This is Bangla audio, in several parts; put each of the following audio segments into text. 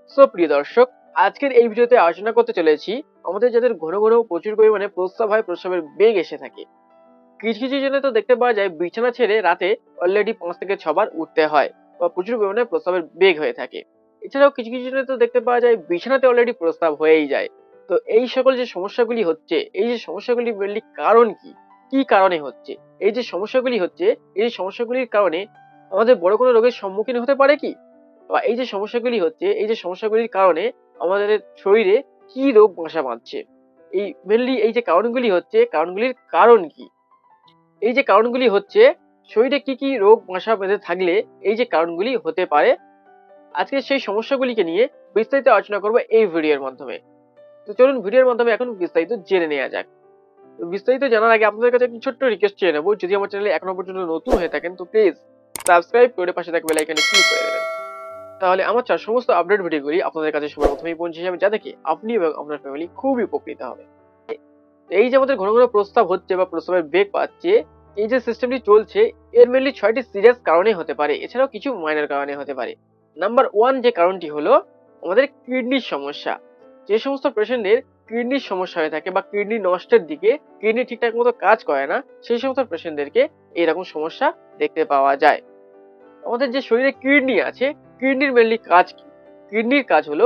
সো প্রিয় দর্শক, আজকের এই ভিডিওতে আলোচনা করতে চলেছি আমাদের যাদের ঘন ঘন প্রচুর পরিমাণে প্রস্রাব হয়, প্রস্রাবের বেগ এসে থাকে। কিছু কিছু জনে তো দেখতে পাওয়া যায় বিছানা ছেড়ে রাতে অলরেডি 5 থেকে 6 বার উঠতে হয় বা প্রচুর পরিমাণে প্রস্রাবের বেগ হয়ে থাকে। এছাড়াও কিছু কিছু জনে তো দেখতে পাওয়া যায় বিছানাতে অলরেডি প্রস্রাব হয়েই যায়। তো এই সকল যে সমস্যাগুলি হচ্ছে, এই যে সমস্যাগুলি মেনলি কারণ কি, কি কারণে হচ্ছে, এই যে সমস্যাগুলি হচ্ছে, এই সমস্যাগুলির কারণে আমাদের বড় কোনো রোগের সম্মুখীন হতে পারে কি, বা এই যে সমস্যাগুলি হচ্ছে, এই যে সমস্যাগুলির কারণে আমাদের শরীরে কি রোগ বাসা বাঁধছে, এই মেনলি এই যে কারণগুলি হচ্ছে, কারণগুলির কারণ কি, এই যে কারণগুলি হচ্ছে, শরীরে কি কি রোগ বাসা বেঁধে থাকলে এই যে কারণগুলি হতে পারে, আজকে সেই সমস্যাগুলিকে নিয়ে বিস্তারিত আলোচনা করবো এই ভিডিওর মাধ্যমে। তো চলুন ভিডিওর মাধ্যমে এখন বিস্তারিত জেনে নেওয়া যাক। তো বিস্তারিত জানার আগে আপনাদের কাছে একটি ছোট্ট রিকোয়েস্ট চেয়ে নেবো, যদি আমার চ্যানেলে এখনো পর্যন্ত নতুন হয়ে থাকেন তো প্লিজ সাবস্ক্রাইব করে পাশে থাকা বেল আইকনে ক্লিক করে দেবেন। তাহলে আমার সমস্ত আপডেট ভিডিওগুলি আপনাদের কাছে সবার প্রথমেই পৌঁছে যাবে, যা দেখে আপনি এবং আপনার ফ্যামিলি খুবই উপকৃত হবে। এই যে আমাদের ঘন ঘন প্রস্তাব হচ্ছে বা প্রস্তাবের বেগ পাচ্ছে, এই যে সিস্টেমটি চলছে, এর মেনলি 6টি সিরিয়াস কারণে হতে পারে, এছাড়াও কিছু মাইনর কারণে হতে পারে। নাম্বার 1 যে কারণটি হলো আমাদের কিডনির সমস্যা। যে সমস্ত পেশেন্টদের কিডনির সমস্যা হয়ে থাকে বা কিডনি নষ্টের দিকে, কিডনি ঠিকঠাক মতো কাজ করে না, সেই সমস্ত পেশেন্টদেরকে এইরকম সমস্যা দেখতে পাওয়া যায়। আমাদের যে শরীরে কিডনি আছে, কিডনির মেনলি কাজ কি? কিডনির কাজ হলো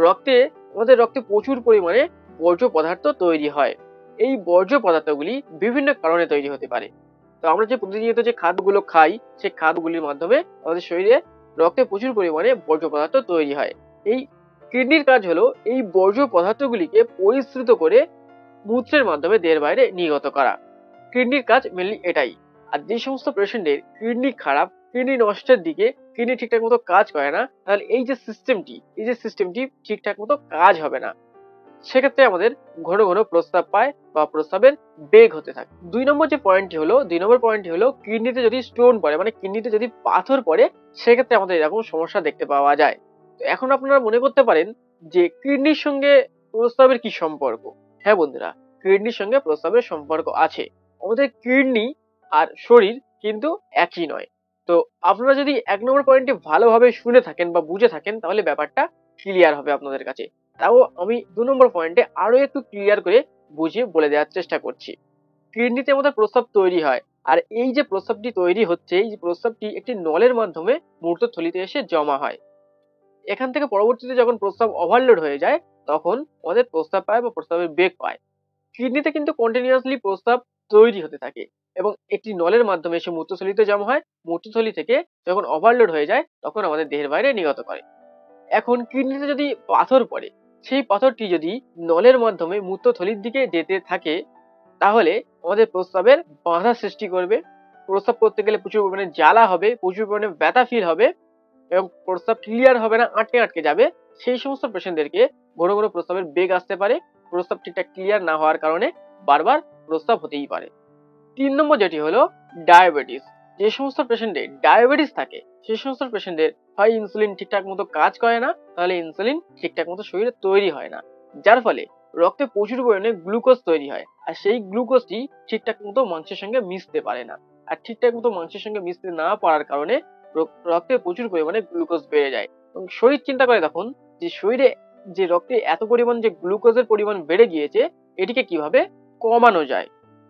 আমাদের রক্তে প্রচুর পরিমাণে বর্জ্য পদার্থ তৈরি হয়। এই বর্জ্য পদার্থগুলি বিভিন্ন কারণে তৈরি হতে পারে। তো আমরা যে প্রতিনিয়ত যে খাদ্যগুলো খাই, সেই খাদ্যগুলির মাধ্যমে আমাদের শরীরে রক্তে প্রচুর পরিমাণে বর্জ্য পদার্থ তৈরি হয়। এই কিডনির কাজ হলো এই বর্জ্য পদার্থগুলিকে পরিশ্রুত করে মূত্রের মাধ্যমে দেহের বাইরে নির্গত করা। কিডনির কাজ মেনলি এটাই। আর যে সমস্ত পেশেন্টের কিডনি খারাপ, কিডনি নষ্টের দিকে, কিডনি ঠিকঠাক মতো কাজ করে না, তাহলে এই যে সিস্টেমটি ঠিকঠাক মতো কাজ হবে না। সেক্ষেত্রে আমাদের ঘন ঘন প্রস্রাব পায় বা প্রস্রাবের বেগ হতে থাকে। 2 নম্বর পয়েন্টটি হলো কিডনিতে যদি স্টোন পড়ে, মানে কিডনিতে যদি পাথর পড়ে, সেক্ষেত্রে আমাদের এরকম সমস্যা দেখতে পাওয়া যায়। তো এখন আপনারা মনে করতে পারেন যে কিডনির সঙ্গে প্রস্রাবের কি সম্পর্ক? হ্যাঁ বন্ধুরা, কিডনির সঙ্গে প্রস্রাবের সম্পর্ক আছে। আমাদের কিডনি আর শরীর কিন্তু একই নয়। তো আপনারা যদি 1 নম্বর পয়েন্টটি ভালোভাবে শুনে থাকেন বা বুঝে থাকেন, তাহলে ব্যাপারটা ক্লিয়ার হবে আপনাদের কাছে। তাও আমি 2 নম্বর পয়েন্টে আরো একটু ক্লিয়ার করে বুঝিয়ে বলে দেওয়ার চেষ্টা করছি। কিডনিতে আমাদের প্রস্রাব তৈরি হয়, আর এই যে প্রস্রাবটি তৈরি হচ্ছে, এই যে প্রস্রাবটি একটি নলের মাধ্যমে মূত্রথলিতে এসে জমা হয়। এখান থেকে পরবর্তীতে যখন প্রস্রাব ওভারলোড হয়ে যায়, তখন আমাদের প্রস্রাব পায় বা প্রস্রাবের বেগ পায়। কিডনিতে কিন্তু কন্টিনিউয়াসলি প্রস্রাব তৈরি হতে থাকে এবং একটি নলের মাধ্যমে এসে মূত্রথলিতে জমা হয়। মূত্রথলি থেকে যখন ওভারলোড হয়ে যায়, তখন আমাদের দেহের বাইরে নির্গত করে। এখন কিডনিতে যদি পাথর পড়ে, সেই পাথরটি যদি নলের মাধ্যমে মূত্রথলির দিকে যেতে থাকে, তাহলে আমাদের প্রস্রাবের বাধা সৃষ্টি করবে। প্রস্রাব করতে গেলে প্রচুর পরিমাণে জ্বালা হবে, প্রচুর পরিমাণে ব্যথা ফিল হবে এবং প্রস্রাব ক্লিয়ার হবে না, আটকে আটকে যাবে। সেই সমস্ত পেশেন্টদেরকে ঘন ঘন প্রস্রাবের বেগ আসতে পারে। প্রস্রাব ঠিকঠাক ক্লিয়ার না হওয়ার কারণে বারবার প্রস্রাব হতেই পারে। 3 নম্বর যেটি হলো ডায়াবেটিস। যে সমস্ত পেশেন্টের ডায়াবেটিস থাকে, সেই সমস্ত পেশেন্টের হয় ইনসুলিন ঠিকঠাক মতো কাজ করে না, তাহলে ইনসুলিন ঠিকঠাক মতো শরীরে তৈরি হয় না, যার ফলে রক্তে প্রচুর পরিমাণে গ্লুকোজ তৈরি হয়। আর সেই গ্লুকোজটি ঠিকঠাক মতো মাংসের সঙ্গে মিশতে পারে না। আর ঠিকঠাক মতো মাংসের সঙ্গে মিশতে না পারার কারণে রক্তে প্রচুর পরিমাণে গ্লুকোজ বেড়ে যায় এবং শরীর চিন্তা করে তখন যে শরীরে যে রক্তে এত পরিমাণ যে গ্লুকোজের পরিমাণ বেড়ে গিয়েছে, এটিকে কিভাবে কমানো যায়।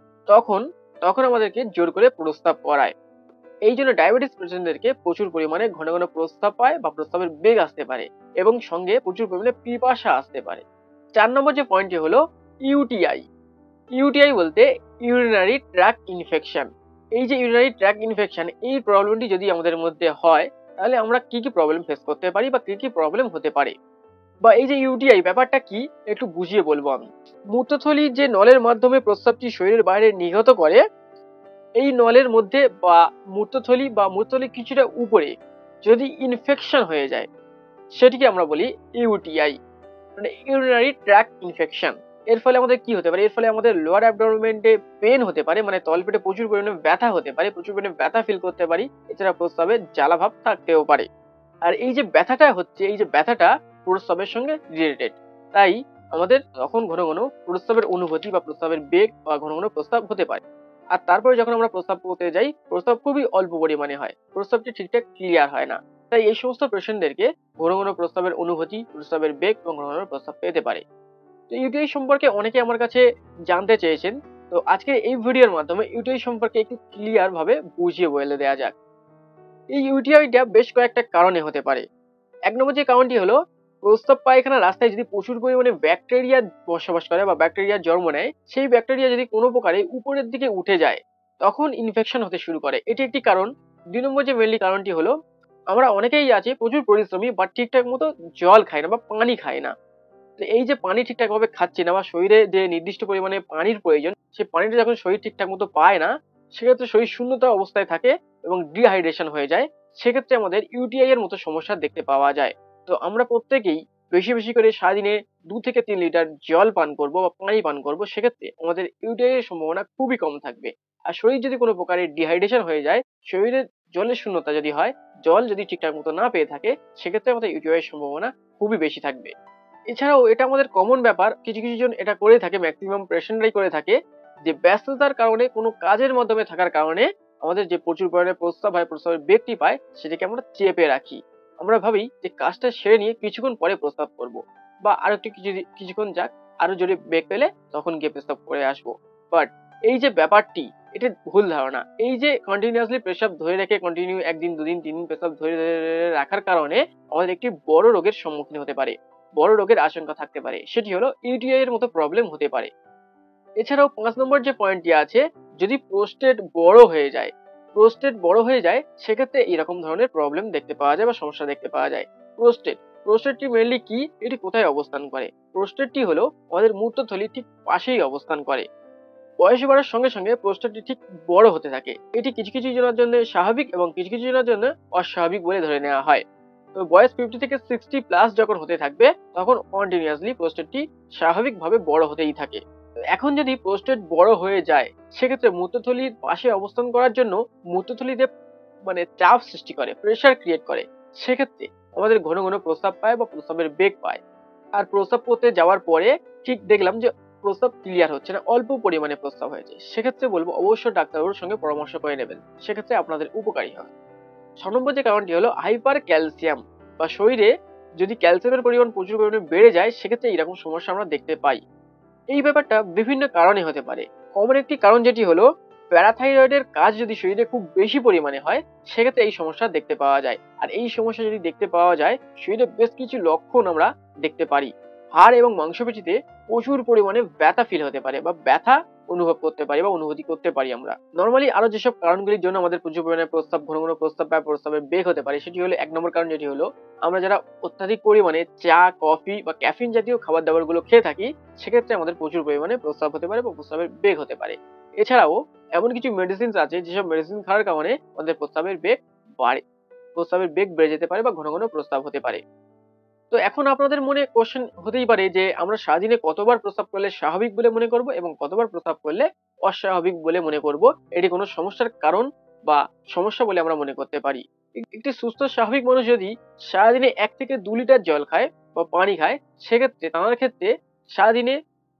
তখন তখন আমাদেরকে জোর করে প্রস্রাব করায়। এই জন্য ডায়াবেটিস পেশেন্টদেরকে প্রচুর পরিমাণে ঘন ঘন প্রস্রাব পায় বা প্রস্রাবের বেগ আসতে পারে এবং সঙ্গে প্রচুর পরিমাণে পিপাসা আসতে পারে। 4 নম্বর যে পয়েন্টটি হলো ইউটিআই। ইউটিআই বলতে ইউরিনারি ট্র্যাক্ট ইনফেকশন। এই যে ইউরিনারি ট্র্যাক্ট ইনফেকশন, এই প্রবলেমটি যদি আমাদের মধ্যে হয়, তাহলে আমরা কি কি প্রবলেম ফেস করতে পারি বা কি কি প্রবলেম হতে পারে, বা এই যে ইউটিআই ব্যাপারটা কি একটু বুঝিয়ে বলবো আমি। মূত্রথলি যে নলের মাধ্যমে প্রস্রাবটি শরীরের বাইরে নির্গত করে, এই নলের মধ্যে বা মূত্রথলি বা মূত্রথলির কিছুটা উপরে যদি ইনফেকশন হয়ে যায়, সেটিকে আমরা বলি ইউটিআই, মানে ইউরিনারি ট্র্যাক্ট ইনফেকশন। এর ফলে আমাদের কি হতে পারে? এর ফলে আমাদের লোয়ার অ্যাবডোমেনে পেন হতে পারে, মানে তলপেটে প্রচুর পরিমাণে ব্যথা হতে পারে, প্রচুর পরিমাণে ব্যথা ফিল করতে পারি। এছাড়া প্রস্রাবে জ্বালা ভাব থাকতেও পারে। আর এই যে ব্যথাটা হচ্ছে, এই যে ব্যথাটা প্রস্রাবের সঙ্গে রিলেটেড। তাই আমাদের তখন ঘন ঘন প্রস্রাবের অনুভূতি বা প্রস্রাবের বেগ বা ঘন ঘন প্রস্রাব হতে পারে। আর তারপরে যখন আমরা প্রস্রাব করতে যাই, প্রস্রাব খুবই অল্প পরিমাণে হয়, প্রস্রাবটি ঠিকঠাক ক্লিয়ার হয় না। তাই এই সমস্ত পেশেন্টদেরকে ঘন ঘন প্রস্রাবের অনুভূতি, প্রস্রাবের বেগ এবং ঘন ঘন প্রস্রাব পেতে পারে। তো ইউটিআই সম্পর্কে অনেকে আমার কাছে জানতে চেয়েছেন। তো আজকে এই ভিডিওর মাধ্যমে ইউটিআই সম্পর্কে একটু ক্লিয়ার ভাবে বুঝিয়ে বলে দেওয়া যাক। এই ইউটিআইটা বেশ কয়েকটা কারণে হতে পারে। এক নম্বর যে কারণটি হলো, প্রস্রাব পায়খানা রাস্তায় যদি প্রচুর পরিমাণে ব্যাকটেরিয়া বসবাস করে বা ব্যাকটেরিয়া জন্ম নেয়, সেই ব্যাকটেরিয়া যদি কোনো প্রকারে উপরের দিকে উঠে যায়, তখন ইনফেকশন হতে শুরু করে। এটি একটি কারণ। ২ নম্বর যে মেইনলি কারণটি হলো, আমরা অনেকেই আছি প্রচুর পরিশ্রমী বাট ঠিকঠাক মতো জল খাই না বা পানি খাই না। তো এই যে পানি ঠিকঠাক ভাবে খাচ্ছি না বা শরীরে যে নির্দিষ্ট পরিমাণে পানির প্রয়োজন, সেই পানিটা যখন শরীর ঠিকঠাক মতো পায় না, সেক্ষেত্রে শরীর শূন্যতা অবস্থায় থাকে এবং ডিহাইড্রেশন হয়ে যায়। সেক্ষেত্রে আমাদের ইউটিআই এর মতো সমস্যা দেখতে পাওয়া যায়। তো আমরা প্রত্যেকেই বেশি বেশি করে সারাদিনে 2 থেকে 3 লিটার জল পান করব বা পানি পান করব, সেক্ষেত্রে আমাদের ইউটিআই এর সম্ভাবনা খুবই কম থাকবে। আর শরীর যদি কোনো প্রকারে ডিহাইড্রেশন হয়ে যায়, শরীরে জলের শূন্যতা যদি হয়, জল যদি ঠিকঠাক মতো না পেয়ে থাকে, সেক্ষেত্রে আমাদের ইউটিআই এর সম্ভাবনা খুবই বেশি থাকবে। এছাড়াও এটা আমাদের কমন ব্যাপার, কিছু কিছু জন এটা করে থাকে, ম্যাক্সিমাম পেশেন্টরাই করে থাকে, যে ব্যস্ততার কারণে কোনো কাজের মাধ্যমে থাকার কারণে আমাদের যে প্রচুর পরিমাণে প্রস্রাব হয়, প্রস্রাবের বেগটি পায়, সেটাকে আমরা চেপে রাখি। আমরা ভাবি যে কাজটা সেরে নিয়ে কিছুক্ষণ পরে প্রস্রাব করব, বা আরো একটু কিছুক্ষণ যাক, আরো জোরে বেগ পেলে তখন গিয়ে প্রস্রাব করে আসবো। বাট এই যে ব্যাপারটি, এটা ভুল ধারণা। এই যে কন্টিনিউয়াসলি পেশাব ধরে রেখে কন্টিনিউ 1 দিন 2 দিন 3 দিন পেশাব ধরে ধরে রাখার কারণে আমাদের একটি বড় রোগের সম্মুখীন হতে পারে, বড় রোগের আশঙ্কা থাকতে পারে। সেটি হলো ইউটিআই এর মতো প্রবলেম হতে পারে। এছাড়াও 5 নম্বর যে পয়েন্টটি আছে, যদি প্রোস্টেট বড় হয়ে যায়, প্রোস্টেট বড় হয়ে যায়, সেক্ষেত্রে এরকম ধরনের প্রবলেম দেখতে পাওয়া যায় বা সমস্যা দেখতে পাওয়া যায়। প্রোস্টেট, প্রোস্টেটটি মেইনলি কি, এটি কোথায় অবস্থান করে? প্রোস্টেটটি হলো আমাদের মূত্রথলির ঠিক পাশেই অবস্থান করে। বয়স বাড়ার সঙ্গে সঙ্গে প্রোস্টেটটি ঠিক বড় হতে থাকে। এটি কিছু কিছু জনের জন্য স্বাভাবিক এবং কিছু কিছু জনের জন্য অস্বাভাবিক বলে ধরে নেওয়া হয়। তো বয়স 50 থেকে 60 প্লাস যখন হতে থাকবে, তখন কন্টিনিউয়াসলি প্রোস্টেটটি স্বাভাবিকভাবে বড় হতেই থাকে। তো এখন যদি প্রোস্টেট বড় হয়ে যায়, সেক্ষেত্রে মূত্রথলির পাশে অবস্থান করার জন্য মূত্রথলিতে মানে চাপ সৃষ্টি করে, প্রেসার ক্রিয়েট করে। সেক্ষেত্রে আমাদের ঘন ঘন প্রস্রাব পায় বা প্রস্রাবের বেগ পায়। আর প্রস্রাব করতে যাওয়ার পরে ঠিক দেখলাম যে প্রস্রাব ক্লিয়ার হচ্ছে না, অল্প পরিমাণে প্রস্রাব হয়েছে, সেক্ষেত্রে বলবো অবশ্যই ডাক্তারবাবুর সঙ্গে পরামর্শ করে নেবেন। সেক্ষেত্রে আপনাদের উপকারী হবে। 6 নম্বর যে কারণটি হলো হাইপার ক্যালসিয়াম, বা শরীরে যদি ক্যালসিয়ামের পরিমাণ প্রচুর পরিমাণে বেড়ে যায়, সেক্ষেত্রে এরকম সমস্যা আমরা দেখতে পাই। এই ব্যাপারটা বিভিন্ন কারণে হতে পারে। কমন একটি কারণ যেটি হলো, প্যারাথাইরয়েডের কাজ যদি শরীরে খুব বেশি পরিমাণে হয়, সেক্ষেত্রে এই সমস্যা দেখতে পাওয়া যায়। আর এই সমস্যা যদি দেখতে পাওয়া যায়, শরীরে বেশ কিছু লক্ষণ আমরা দেখতে পারি। হাড় এবং মাংসপেশিতে প্রচুর পরিমাণে ব্যথা ফিল হতে পারে বা ব্যথা অনুভব করতে পারি বা অনুভূতি করতে পারি আমরা। নরমালি আরো যেসব কারণগুলির জন্য আমাদের প্রচুর পরিমাণে প্রস্রাব, ঘন ঘন প্রস্রাব বা প্রস্রাবের বেগ হতে পারে, সেটি হলো 1 নম্বর কারণ যেটি হলো, আমরা যারা অত্যাধিক পরিমাণে চা, কফি বা ক্যাফিন জাতীয় খাবার দাবার গুলো খেয়ে থাকি, সেক্ষেত্রে আমাদের প্রচুর পরিমাণে প্রস্রাব হতে পারে বা প্রস্রাবের বেগ হতে পারে। এছাড়াও এমন কিছু মেডিসিন আছে, যেসব মেডিসিন খাওয়ার কারণে আমাদের প্রস্রাবের বেগ বাড়ে, প্রস্রাবের বেগ বেড়ে যেতে পারে বা ঘন ঘন প্রস্রাব হতে পারে। তো এখন আপনাদের মনে কোশ্চেন হতেই পারে যে আমরা সারাদিনে কতবার প্রস্রাব করলে স্বাভাবিক বলে মনে করব এবং কতবার প্রস্রাব করলে অস্বাভাবিক বলে মনে করব, এটি কোনো সমস্যার কারণ বা সমস্যা বলে আমরা মনে করতে পারি। একটি সুস্থ স্বাভাবিক মানুষ যদি সারাদিনে 1 থেকে 2 লিটার জল খায় বা পানি খায়, সেক্ষেত্রে তার ক্ষেত্রে সারাদিনে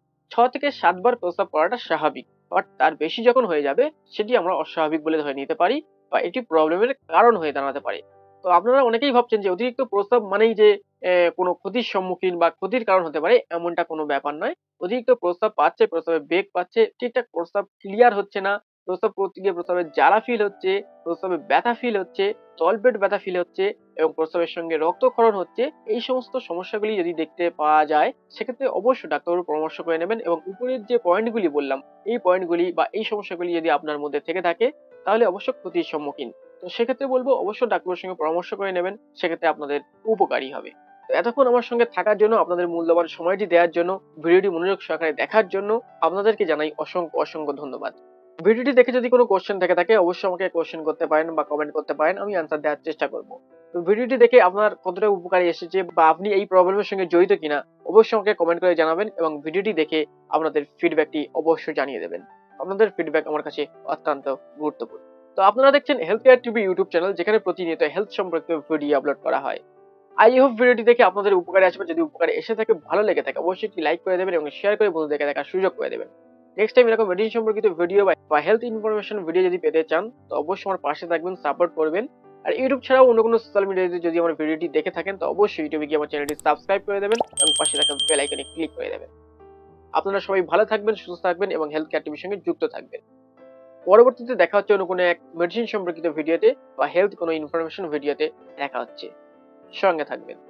6 থেকে 7 বার প্রস্রাব করাটা স্বাভাবিক। বাট তার বেশি যখন হয়ে যাবে, সেটি আমরা অস্বাভাবিক বলে ধরে নিতে পারি বা এটি প্রবলেমের কারণ হয়ে দাঁড়াতে পারে। তো আপনারা অনেকেই ভাবছেন যে অতিরিক্ত প্রস্রাব মানেই যে কোনো ক্ষতির সম্মুখীন বা ক্ষতির কারণ হতে পারে, এমনটা কোনো ব্যাপার নয়। অতিরিক্ত প্রস্রাব পাচ্ছে, প্রস্রাবের বেগ পাচ্ছে, ঠিকঠাক প্রস্রাব ক্লিয়ার হচ্ছে না, প্রস্রাব করতে গিয়ে প্রস্রাবের জ্বালা ফিল হচ্ছে, প্রস্রাবে ব্যথা ফিল হচ্ছে, তলপেট ব্যথা ফিল হচ্ছে এবং প্রস্রাবের সঙ্গে রক্তক্ষরণ হচ্ছে, এই সমস্ত সমস্যাগুলি যদি দেখতে পাওয়া যায়, সেক্ষেত্রে অবশ্যই ডাক্তারবাবুর পরামর্শ করে নেবেন এবং উপরের যে পয়েন্টগুলি বললাম, এই পয়েন্টগুলি বা এই সমস্যাগুলি যদি আপনার মধ্যে থেকে থাকে, তাহলে অবশ্যই ক্ষতির সম্মুখীন। তো সেক্ষেত্রে বলবো অবশ্যই ডাক্তারের সঙ্গে পরামর্শ করে নেবেন, সেক্ষেত্রে আপনাদের উপকারী হবে। তো এতক্ষণ আমার সঙ্গে থাকার জন্য, আপনাদের মূল্যবান সময়টি দেওয়ার জন্য, ভিডিওটি মনোযোগ সহকারে দেখার জন্য আপনাদেরকে জানাই অসংখ্য অসংখ্য ধন্যবাদ। ভিডিওটি দেখে যদি কোনো কোশ্চেন থেকে থাকে, অবশ্যই আমাকে কোশ্চেন করতে পারেন বা কমেন্ট করতে পারেন, আমি আনসার দেওয়ার চেষ্টা করব। তো ভিডিওটি দেখে আপনার কতটা উপকারী এসেছে বা আপনি এই প্রবলেমের সঙ্গে জড়িত কিনা, অবশ্যই আমাকে কমেন্ট করে জানাবেন এবং ভিডিওটি দেখে আপনাদের ফিডব্যাকটি অবশ্যই জানিয়ে দেবেন। আপনাদের ফিডব্যাক আমার কাছে অত্যন্ত গুরুত্বপূর্ণ। তো আপনারা দেখছেন health care TV YouTube channel, যেখানে প্রতিনিয়ত হেলথ সম্পর্কিত ভিডিও আপলোড করা হয়। আই হোপ ভিডিওটি দেখে আপনাদের উপকারে আসবে। যদি উপকারে এসে থাকে, ভালো লেগে থাকে, অবশ্যই একটি লাইক করে দেবেন এবং শেয়ার করে বন্ধুদেরকে দেখার সুযোগ করে দেবেন। নেক্সট টাইম এরকম মেডিসিন সম্পর্কিত ভিডিও বা হেলথ ইনফরমেশন ভিডিও যদি পেতে চান, তো অবশ্যই আমার পাশে থাকবেন, সাপোর্ট করবেন। আর ইউটিউব ছাড়াও অন্য কোনো সোশ্যাল মিডিয়াতে যদি আমার ভিডিওটি দেখে থাকেন তো অবশ্যই ইউটিউবে গিয়ে আমার চ্যানেলটি সাবস্ক্রাইব করে দেবেন এবং পাশে থাকা বেল আইকনে ক্লিক করে দেবেন। আপনারা সবাই ভালো থাকবেন, সুস্থ থাকবেন এবং হেলথ কেয়ার টিভির সঙ্গে যুক্ত থাকবেন। পরবর্তীতে দেখা হচ্ছে অন্য কোনো এক মেডিসিন সম্পর্কিত ভিডিওতে বা হেলথ কোনো ইনফরমেশন ভিডিওতে দেখা হচ্ছে। সঙ্গে থাকবেন।